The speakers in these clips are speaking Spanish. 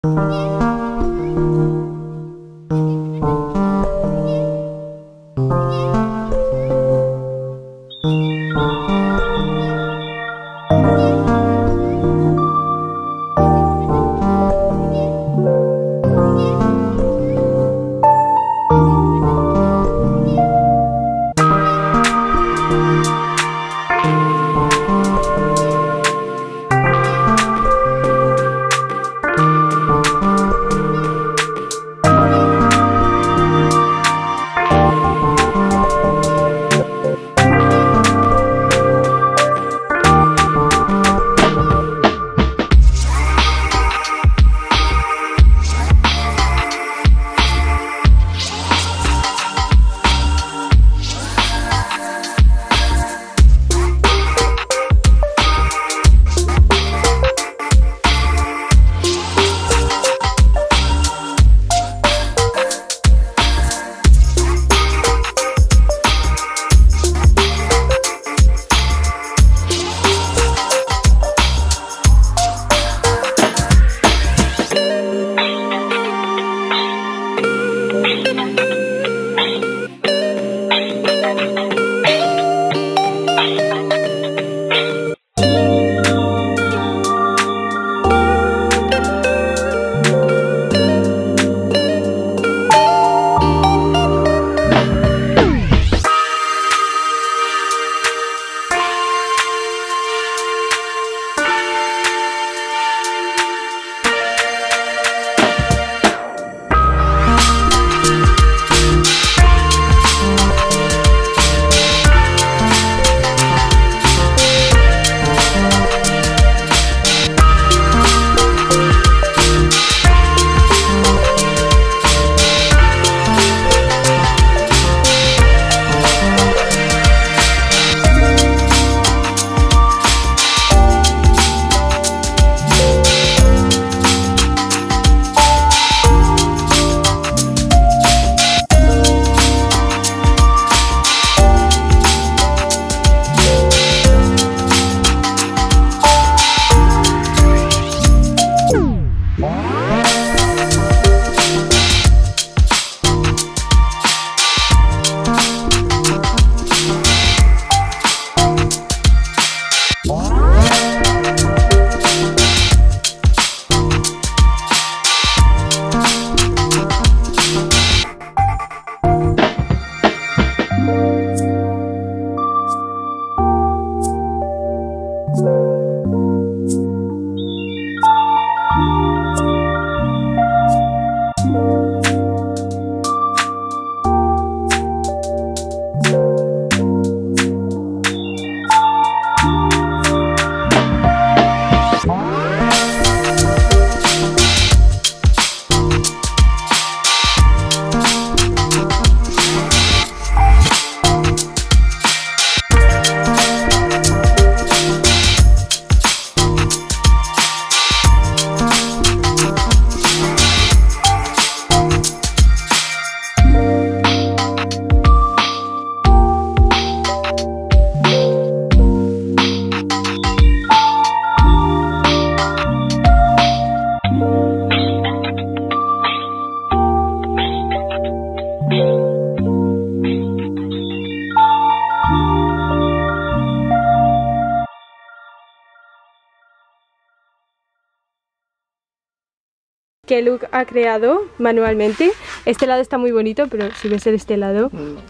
que Luke ha creado manualmente. Este lado está muy bonito, pero si ves este lado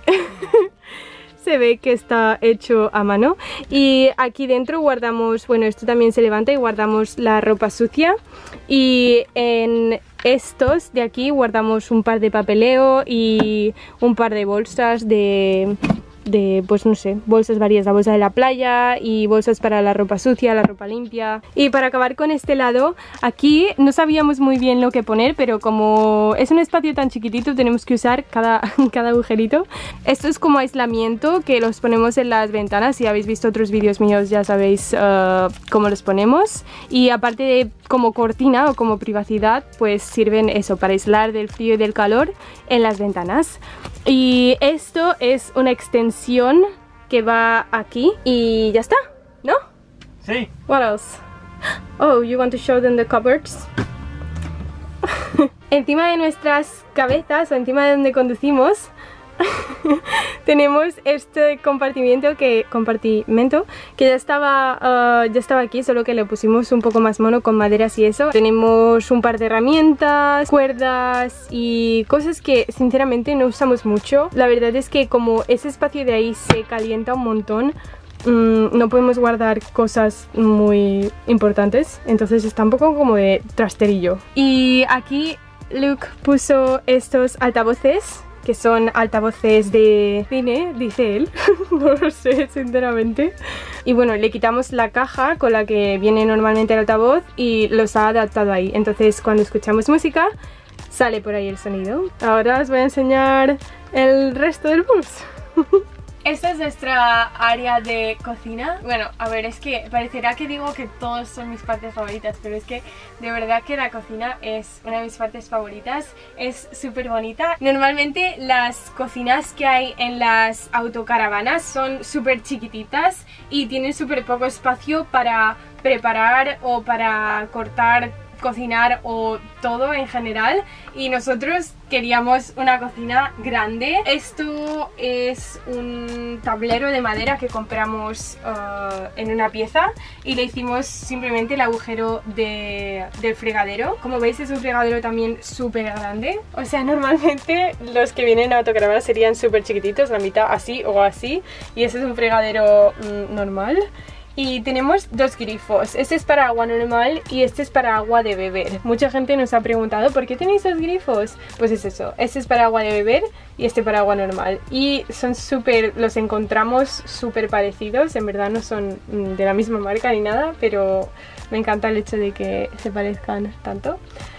se ve que está hecho a mano. Y aquí dentro guardamos, bueno, esto también se levanta y guardamos la ropa sucia. Y en estos de aquí guardamos un par de papeleo y un par de bolsas de pues no sé, bolsas varias, la bolsa de la playa y bolsas para la ropa sucia, la ropa limpia. Y para acabar con este lado, aquí no sabíamos muy bien lo que poner, pero como es un espacio tan chiquitito tenemos que usar cada agujerito. Esto es como aislamiento que los ponemos en las ventanas. Si habéis visto otros vídeos míos ya sabéis cómo los ponemos. Y aparte de como cortina o como privacidad, pues sirven eso, para aislar del frío y del calor en las ventanas. Y esto es una extensión que va aquí y ya está, ¿no? Sí. What else? Oh, you want to show them the cupboards? Encima de nuestras cabezas o encima de donde conducimos tenemos este compartimento que ya estaba aquí, solo que le pusimos un poco más mono con maderas y eso. Tenemos un par de herramientas, cuerdas y cosas que sinceramente no usamos mucho. La verdad es que como ese espacio de ahí se calienta un montón, no podemos guardar cosas muy importantes, entonces está un poco como de trasterillo. Y aquí Luke puso estos altavoces, que son altavoces de cine, dice él. No lo sé, sinceramente. Y bueno, le quitamos la caja con la que viene normalmente el altavoz y los ha adaptado ahí. Entonces cuando escuchamos música sale por ahí el sonido. Ahora os voy a enseñar el resto del bus. Esta es nuestra área de cocina. Bueno, a ver, es que parecerá que digo que todos son mis partes favoritas, pero es que de verdad que la cocina es una de mis partes favoritas. Es súper bonita. Normalmente las cocinas que hay en las autocaravanas son súper chiquititas y tienen súper poco espacio para preparar o para cortar, cocinar o todo en general, y nosotros queríamos una cocina grande. Esto es un tablero de madera que compramos en una pieza y le hicimos simplemente el agujero del fregadero. Como veis es un fregadero también súper grande, o sea, normalmente los que vienen a autocaravana serían súper chiquititos, la mitad así o así, y ese es un fregadero normal. Y tenemos dos grifos, este es para agua normal y este es para agua de beber. Mucha gente nos ha preguntado ¿por qué tenéis dos grifos? Pues es eso, este es para agua de beber y este para agua normal. Y son los encontramos súper parecidos, en verdad no son de la misma marca ni nada, pero me encanta el hecho de que se parezcan tanto.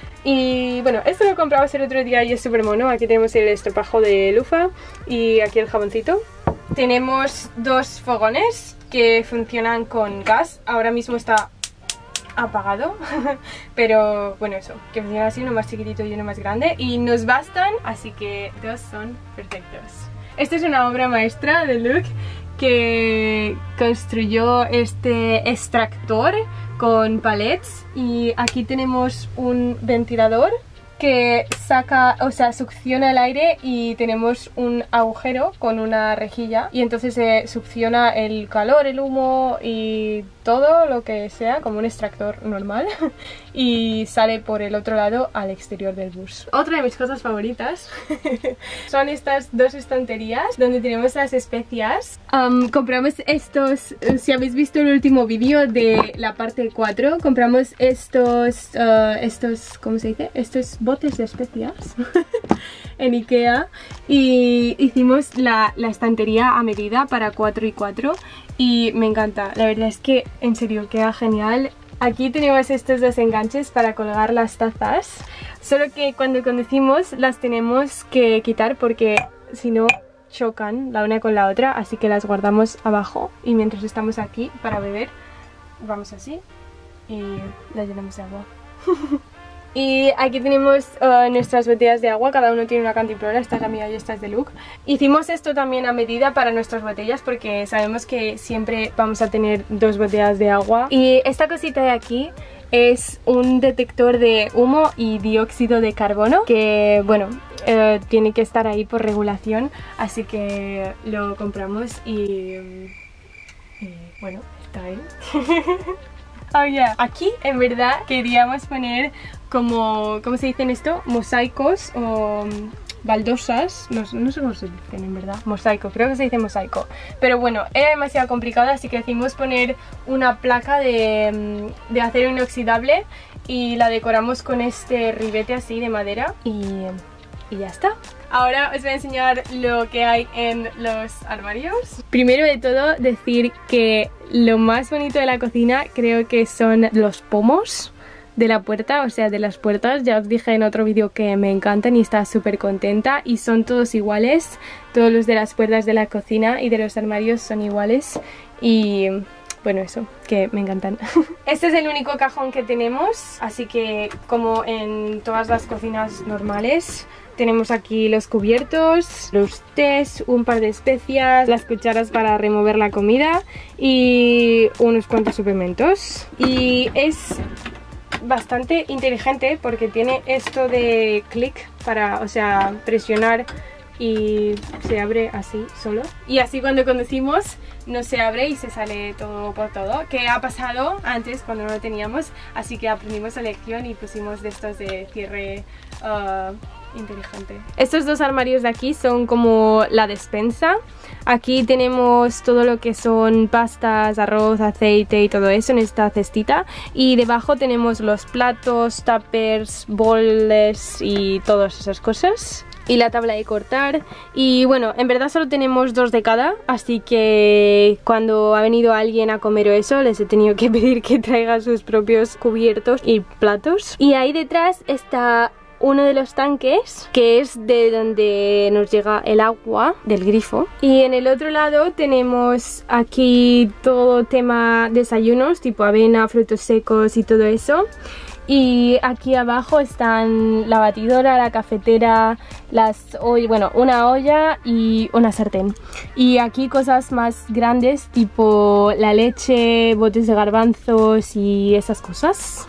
Y bueno, esto lo compramos el otro día y es súper mono. Aquí tenemos el estropajo de lufa y aquí el jaboncito. Tenemos dos fogones que funcionan con gas. Ahora mismo está apagado pero bueno, eso, que funciona así, uno más chiquitito y uno más grande, y nos bastan, así que dos son perfectos. Esta es una obra maestra de Luke, que construyó este extractor con palets, y aquí tenemos un ventilador que saca, o sea, succiona el aire, y tenemos un agujero con una rejilla y entonces se succiona el calor, el humo y todo lo que sea, como un extractor normal, y sale por el otro lado al exterior del bus. Otra de mis cosas favoritas son estas dos estanterías donde tenemos las especias. Compramos estos, si habéis visto el último vídeo de la parte 4, compramos estos, ¿cómo se dice? Estos botes de especias en Ikea, y hicimos la estantería a medida para 4 y 4 y me encanta, la verdad es que en serio queda genial. Aquí tenemos estos dos enganches para colgar las tazas, solo que cuando conducimos las tenemos que quitar porque si no chocan la una con la otra, así que las guardamos abajo y mientras estamos aquí para beber vamos así y las llenamos de agua. Y aquí tenemos nuestras botellas de agua, cada uno tiene una cantimplora, esta es la mía y esta es de Luke. Hicimos esto también a medida para nuestras botellas porque sabemos que siempre vamos a tener dos botellas de agua. Y esta cosita de aquí es un detector de humo y dióxido de carbono que, bueno, tiene que estar ahí por regulación, así que lo compramos y bueno, está ahí. Oh yeah. Aquí en verdad queríamos poner como, ¿cómo se dicen esto? Mosaicos o baldosas, no sé cómo se dicen en verdad, mosaico, creo que se dice mosaico, pero bueno, era demasiado complicado, así que decidimos poner una placa de acero inoxidable y la decoramos con este ribete así de madera y ya está. Ahora os voy a enseñar lo que hay en los armarios. Primero de todo decir que lo más bonito de la cocina creo que son los pomos de la puerta, o sea, de las puertas. Ya os dije en otro vídeo que me encantan y estaba súper contenta, y son todos iguales, todos los de las puertas de la cocina y de los armarios son iguales y bueno, eso, que me encantan. Este es el único cajón que tenemos, así que como en todas las cocinas normales, tenemos aquí los cubiertos, los tés, un par de especias, las cucharas para remover la comida y unos cuantos suplementos. Y es bastante inteligente porque tiene esto de clic para, o sea, presionar y se abre así solo. Y así cuando conducimos no se abre y se sale todo por todo, que ha pasado antes cuando no lo teníamos, así que aprendimos la lección y pusimos de estos de cierre inteligente. Estos dos armarios de aquí son como la despensa. Aquí tenemos todo lo que son pastas, arroz, aceite y todo eso en esta cestita, y debajo tenemos los platos, tuppers, boles y todas esas cosas. Y la tabla de cortar. Y bueno, en verdad solo tenemos 2 de cada, así que cuando ha venido alguien a comer o eso, les he tenido que pedir que traigan sus propios cubiertos y platos. Y ahí detrás está uno de los tanques, que es de donde nos llega el agua del grifo. Y en el otro lado tenemos aquí todo tema desayunos, tipo avena, frutos secos y todo eso. Y aquí abajo están la batidora, la cafetera, una olla y una sartén. Y aquí cosas más grandes, tipo la leche, botes de garbanzos y esas cosas.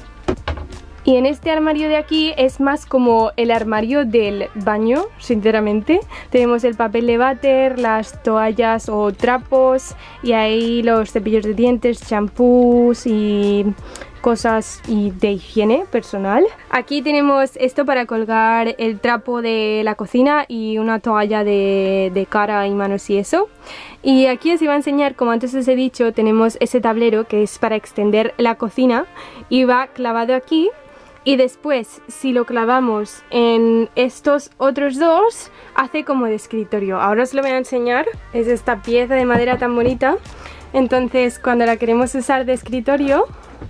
Y en este armario de aquí es más como el armario del baño, sinceramente. Tenemos el papel de váter, las toallas o trapos, y ahí los cepillos de dientes, champús y cosas de higiene personal. Aquí tenemos esto para colgar el trapo de la cocina y una toalla de cara y manos y eso. Y aquí os iba a enseñar, como antes os he dicho, tenemos ese tablero que es para extender la cocina y va clavado aquí. Y después, si lo clavamos en estos otros dos, hace como de escritorio. Ahora os lo voy a enseñar. Es esta pieza de madera tan bonita. Entonces, cuando la queremos usar de escritorio,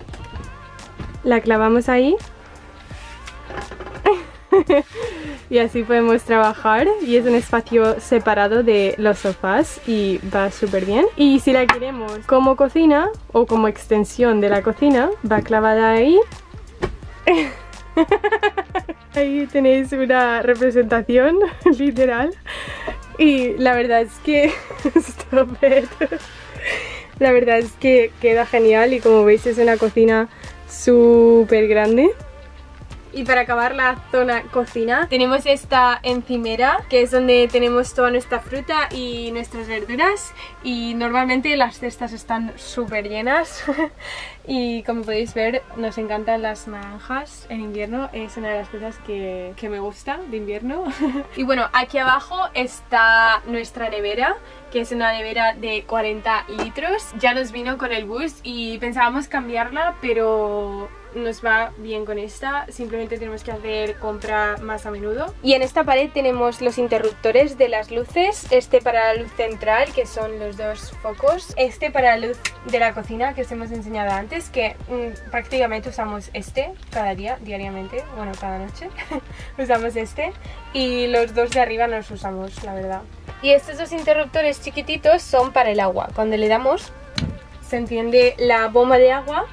la clavamos ahí. Y así podemos trabajar. Y es un espacio separado de los sofás y va súper bien. Y si la queremos como cocina o como extensión de la cocina, va clavada ahí. Ahí tenéis una representación literal. Y la verdad es que la verdad es que queda genial. Y como veis es una cocina súper grande. Y para acabar la zona cocina tenemos esta encimera, que es donde tenemos toda nuestra fruta y nuestras verduras, y normalmente las cestas están súper llenas. Y como podéis ver, nos encantan las naranjas en invierno, es una de las cosas que me gusta de invierno. Y bueno, aquí abajo está nuestra nevera, que es una nevera de 40 litros. Ya nos vino con el bus y pensábamos cambiarla, pero nos va bien con esta, simplemente tenemos que hacer compra más a menudo. Y en esta pared tenemos los interruptores de las luces, este para la luz central, que son los 2 focos, este para la luz de la cocina, que os hemos enseñado antes, que prácticamente usamos este cada día, diariamente, bueno, cada noche usamos este, y los 2 de arriba no los usamos, la verdad. Y estos 2 interruptores chiquititos son para el agua. Cuando le damos, se enciende la bomba de agua,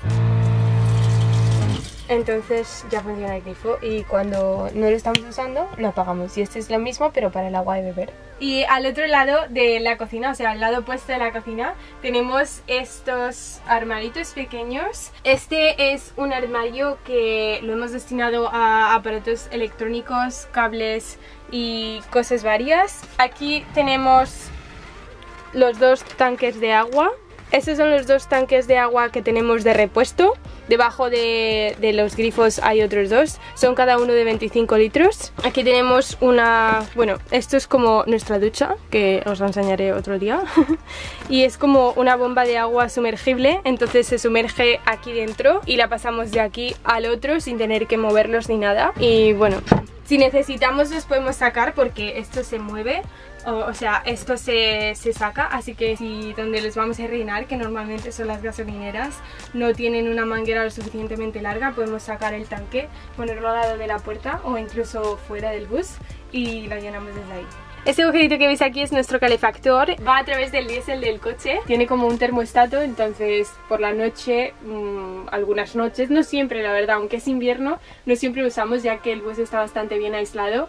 entonces ya funciona el grifo, y cuando no lo estamos usando lo apagamos. Y este es lo mismo pero para el agua de beber. Y al otro lado de la cocina, o sea al lado opuesto de la cocina, tenemos estos armaritos pequeños. Este es un armario que lo hemos destinado a aparatos electrónicos, cables y cosas varias. Aquí tenemos los 2 tanques de agua. Estos son los 2 tanques de agua que tenemos de repuesto. Debajo de los grifos hay otros 2, son cada uno de 25 litros. Aquí tenemos una, bueno, esto es como nuestra ducha, que os la enseñaré otro día. Y es como una bomba de agua sumergible, entonces se sumerge aquí dentro y la pasamos de aquí al otro sin tener que moverlos ni nada. Y bueno, si necesitamos los podemos sacar porque esto se mueve. O sea, esto se saca, así que si donde les vamos a rellenar, que normalmente son las gasolineras, no tienen una manguera lo suficientemente larga, podemos sacar el tanque, ponerlo al lado de la puerta o incluso fuera del bus y lo llenamos desde ahí. Este agujerito que veis aquí es nuestro calefactor, va a través del diésel del coche, tiene como un termostato, entonces por la noche, algunas noches, no siempre la verdad, aunque es invierno, no siempre usamos ya que el bus está bastante bien aislado.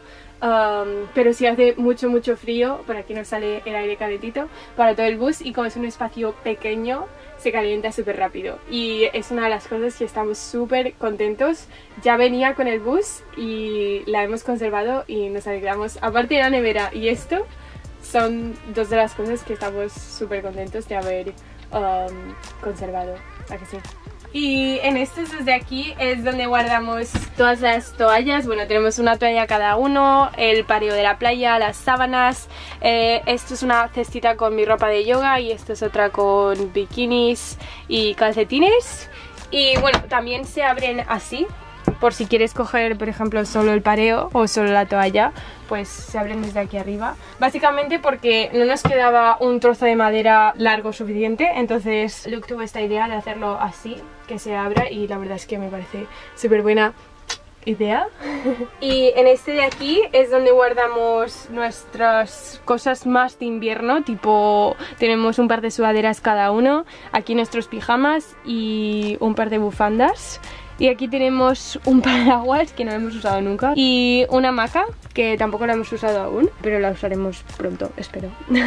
pero si hace mucho frío, por aquí nos sale el aire calentito para todo el bus, y como es un espacio pequeño se calienta súper rápido, y es una de las cosas que estamos súper contentos. Ya venía con el bus y la hemos conservado y nos alegramos. Aparte de la nevera y esto, son dos de las cosas que estamos súper contentos de haber conservado. ¿A que sí? Y en estos desde aquí es donde guardamos todas las toallas. Bueno, tenemos una toalla cada uno, el pareo de la playa, las sábanas. Esto es una cestita con mi ropa de yoga y esto es otra con bikinis y calcetines. Y bueno, también se abren así, por si quieres coger, por ejemplo, solo el pareo o solo la toalla, pues se abren desde aquí arriba. Básicamente porque no nos quedaba un trozo de madera largo suficiente, entonces Luke tuvo esta idea de hacerlo así, que se abra, y la verdad es que me parece súper buena idea. Y en este de aquí es donde guardamos nuestras cosas más de invierno, tipo tenemos un par de sudaderas cada uno, aquí nuestros pijamas y un par de bufandas. Y aquí tenemos un paraguas que no hemos usado nunca y una hamaca que tampoco la hemos usado aún, pero la usaremos pronto, espero.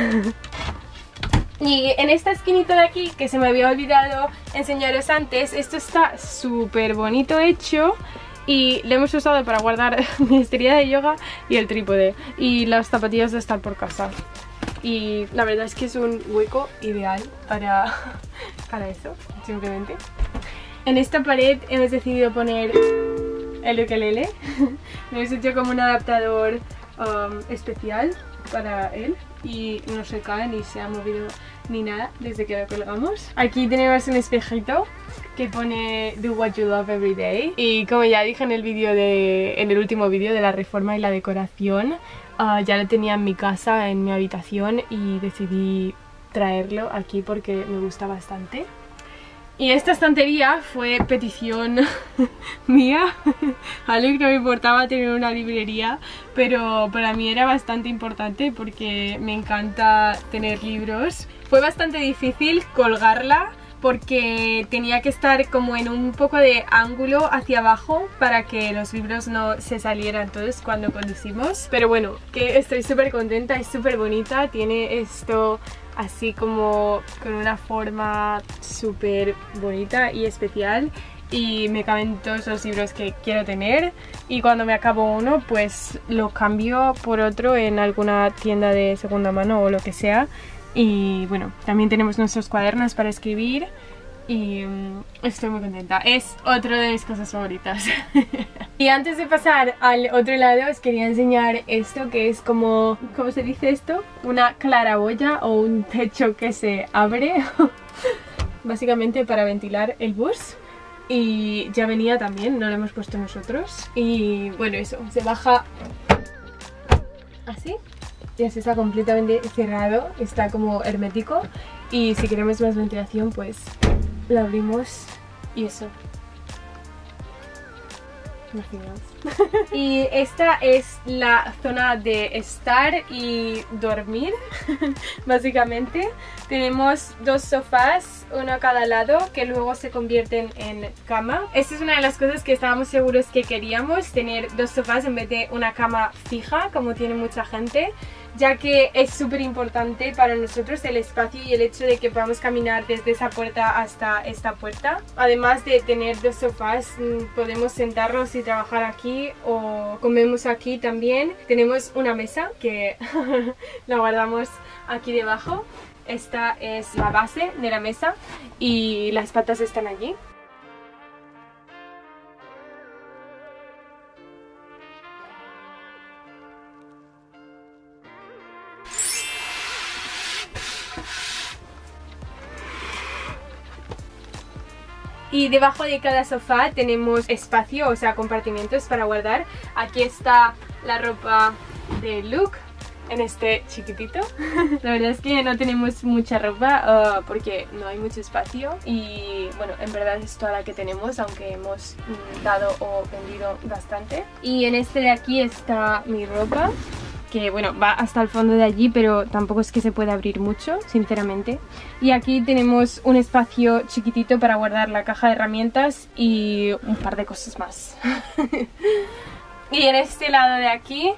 Y en esta esquinita de aquí, que se me había olvidado enseñaros antes, esto está súper bonito hecho y lo hemos usado para guardar mi esterilla de yoga y el trípode y las zapatillas de estar por casa. Y la verdad es que es un hueco ideal para eso, simplemente. En esta pared hemos decidido poner el ukelele. Lo hemos hecho como un adaptador especial para él y no se cae ni se ha movido ni nada desde que lo colgamos. Aquí tenemos un espejito que pone Do what you love every day, y como ya dije en el último vídeo de la reforma y la decoración, ya lo tenía en mi casa, en mi habitación, y decidí traerlo aquí porque me gusta bastante. Y esta estantería fue petición mía. A Luke no me importaba tener una librería, pero para mí era bastante importante porque me encanta tener libros. Fue bastante difícil colgarla porque tenía que estar como en un poco de ángulo hacia abajo para que los libros no se salieran todos cuando conducimos. Pero bueno, que estoy súper contenta, es súper bonita, tiene esto así como con una forma súper bonita y especial, y me caben todos los libros que quiero tener, y cuando me acabo uno pues lo cambio por otro en alguna tienda de segunda mano o lo que sea. Y bueno, también tenemos nuestros cuadernos para escribir y estoy muy contenta, es otra de mis cosas favoritas. Y antes de pasar al otro lado os quería enseñar esto, que es como, ¿cómo se dice esto? Una claraboya o un techo que se abre básicamente para ventilar el bus, y ya venía también, no lo hemos puesto nosotros. Y bueno, eso, se baja así y así está completamente cerrado, está como hermético, y si queremos más ventilación pues lo abrimos y eso. Y esta es la zona de estar y dormir. Básicamente tenemos dos sofás, uno a cada lado, que luego se convierten en cama. Esta es una de las cosas que estábamos seguros que queríamos, tener dos sofás en vez de una cama fija como tiene mucha gente, ya que es súper importante para nosotros el espacio y el hecho de que podamos caminar desde esa puerta hasta esta puerta. Además de tener dos sofás, podemos sentarnos y trabajar aquí o comemos aquí también. Tenemos una mesa que la guardamos aquí debajo. Esta es la base de la mesa y las patas están allí. Y debajo de cada sofá tenemos espacio, o sea, compartimentos para guardar. Aquí está la ropa de Luke en este chiquitito. La verdad es que no tenemos mucha ropa porque no hay mucho espacio, y bueno, en verdad es toda la que tenemos, aunque hemos dado o vendido bastante. Y en este de aquí está mi ropa, que bueno, va hasta el fondo de allí, pero tampoco es que se pueda abrir mucho, sinceramente. Y aquí tenemos un espacio chiquitito para guardar la caja de herramientas y un par de cosas más. Y en este lado de aquí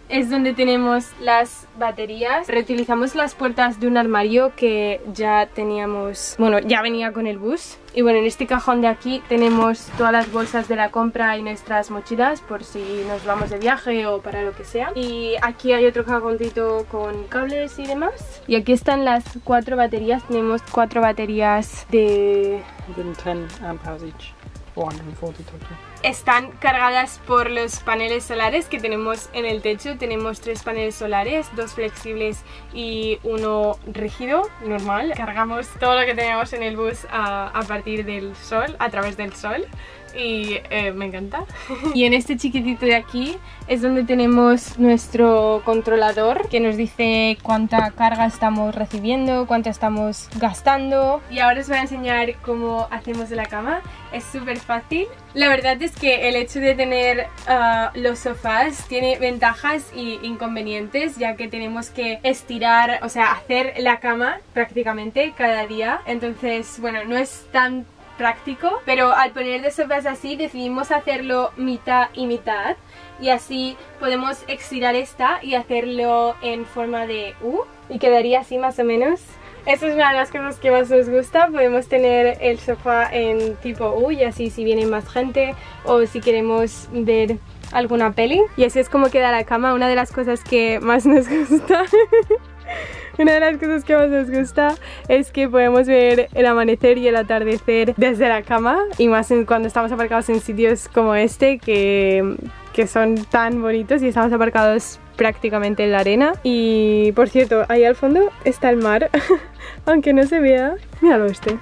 es donde tenemos las baterías. Reutilizamos las puertas de un armario que ya teníamos, bueno, ya venía con el bus. Y bueno, en este cajón de aquí tenemos todas las bolsas de la compra y nuestras mochilas por si nos vamos de viaje o para lo que sea. Y aquí hay otro cajoncito con cables y demás. Y aquí están las 4 baterías. Tenemos 4 baterías de 110 amp hours each. 440 total. Están cargadas por los paneles solares que tenemos en el techo. Tenemos 3 paneles solares, 2 flexibles y 1 rígido, normal. Cargamos todo lo que tenemos en el bus a partir del sol, a través del sol. Y me encanta. Y en este chiquitito de aquí es donde tenemos nuestro controlador que nos dice cuánta carga estamos recibiendo, cuánta estamos gastando. Y ahora os voy a enseñar cómo hacemos la cama. Es súper fácil. La verdad es que el hecho de tener los sofás tiene ventajas y inconvenientes, ya que tenemos que estirar, o sea, hacer la cama prácticamente cada día. Entonces, bueno, no es tan práctico, pero al poner de sofás así decidimos hacerlo mitad y mitad, y así podemos estirar esta y hacerlo en forma de U y quedaría así más o menos. Esta es una de las cosas que más nos gusta. Podemos tener el sofá en tipo U y así si viene más gente o si queremos ver alguna peli. Y así es como queda la cama, una de las cosas que más nos gusta. Una de las cosas que más nos gusta es que podemos ver el amanecer y el atardecer desde la cama, y más cuando estamos aparcados en sitios como este que son tan bonitos y estamos aparcados prácticamente en la arena. Y por cierto, ahí al fondo está el mar, aunque no se vea. Míralo este.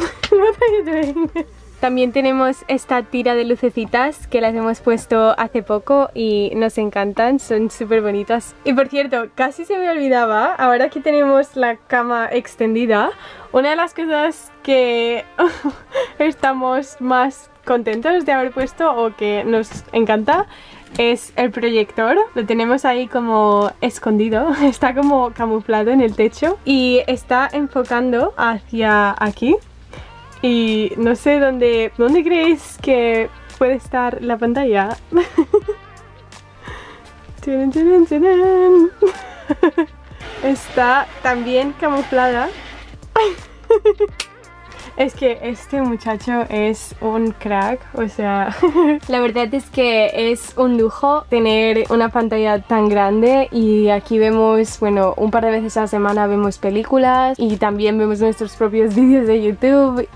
También tenemos esta tira de lucecitas que las hemos puesto hace poco y nos encantan, son súper bonitas. Y por cierto, casi se me olvidaba, ahora que tenemos la cama extendida, una de las cosas que estamos más contentos de haber puesto o que nos encanta es el proyector. Lo tenemos ahí como escondido, está como camuflado en el techo y está enfocando hacia aquí. Y no sé dónde creéis que puede estar la pantalla. Está también camuflada. Es que este muchacho es un crack, o sea, la verdad es que es un lujo tener una pantalla tan grande. Y aquí vemos, bueno, un par de veces a la semana vemos películas y también vemos nuestros propios vídeos de YouTube.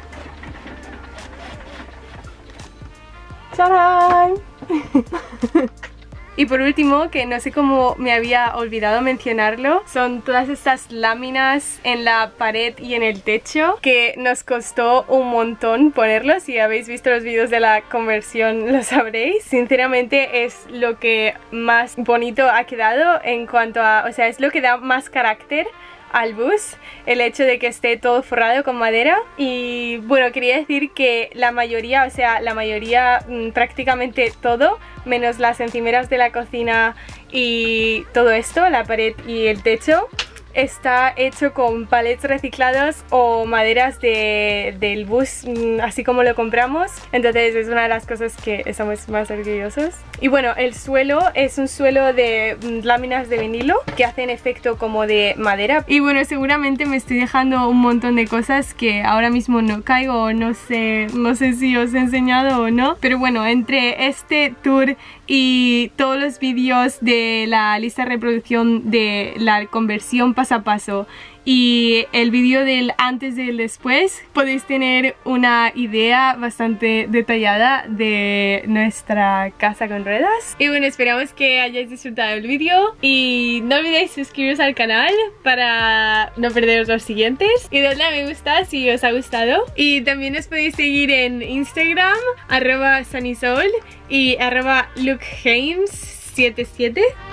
¡Tarán! Y por último, que no sé cómo me había olvidado mencionarlo, son todas estas láminas en la pared y en el techo que nos costó un montón ponerlos. Si habéis visto los vídeos de la conversión lo sabréis. Sinceramente es lo que más bonito ha quedado en cuanto a, o sea, es lo que da más carácter al bus, el hecho de que esté todo forrado con madera. Y bueno, quería decir que la mayoría, o sea, prácticamente todo, menos las encimeras de la cocina y todo esto, la pared y el techo, está hecho con palets reciclados o maderas del bus, así como lo compramos. Entonces es una de las cosas que estamos más orgullosos. Y bueno, el suelo es un suelo de láminas de vinilo que hacen efecto como de madera. Y bueno, seguramente me estoy dejando un montón de cosas que ahora mismo no caigo, no sé si os he enseñado o no. Pero bueno, entre este tour y todos los vídeos de la lista de reproducción de la conversión paso a paso y el vídeo del antes y el después, podéis tener una idea bastante detallada de nuestra casa con ruedas. Y bueno, esperamos que hayáis disfrutado del vídeo y no olvidéis suscribiros al canal para no perderos los siguientes y dadle a me gusta si os ha gustado. Y también os podéis seguir en Instagram @sunnysoul y @lukejames77.